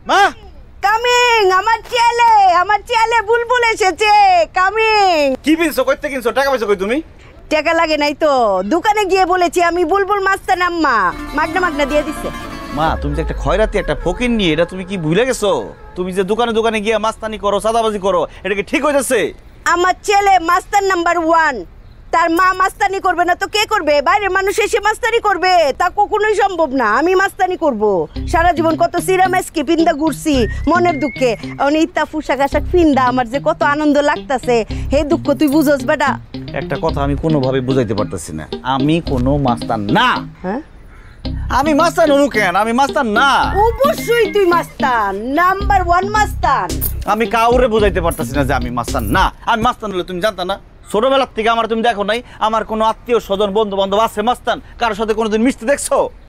মা কামিং, আমার ছেলে বুলবুল এসেছে। কামিং। কি কিনছো, কইতে কিনছো, টাকা পয়সা কই তুমি? টাকা লাগে নাই তো, দোকানে গিয়ে বলেছি আমি বুলবুল মাস্তান আম্মা, মাগনা মাগনা দিয়ে দিছে। মা তুমি যে একটা খয়রাতি একটা ফকির নিয়ে, এটা তুমি কি ভুলে গেছো? তুমি যে দোকানে দোকানে গিয়ে মাস্তানি করো, সাদাবাজি করো, এটা কি ঠিক হইতেছে? আমার ছেলে মাস্তান নাম্বার 1, তার মা মাস্তানি করবে না তো কে করবে? বাইরের মানুষ এসে মাস্তানি করবে, তা কখনোই সম্ভব না। আমি মাস্তানি করব, সারা জীবন কত সিরামেসকে পিন্দা ঘুরছি মনের দুঃখে, অনিতা পোশাক আশাক পিন্দা আমার যে কত আনন্দ লাগতাছে, হে দুঃখ তুই বুঝোস বেটা? একটা কথা আমি কোনোভাবে বুঝাইতে পারতেছি না, আমি কোনো মাস্তান না। হ্যাঁ, আমি মাস্তান হনু কেন? আমি মাস্তান না। অবশ্যই তুই মাস্তান, নাম্বার 1 মাস্তান। আমি কাউরে বুঝাইতে পারতেছি না যে আমি মাস্তান না। আমি মাস্তান হলে তুমি জানতা না? ছোটবেলার থেকে আমার তুমি দেখো নাই আমার কোনো আত্মীয় স্বজন বন্ধু বান্ধব আছে মাস্তান? কারোর সাথে কোনোদিন মিশতে দেখছো?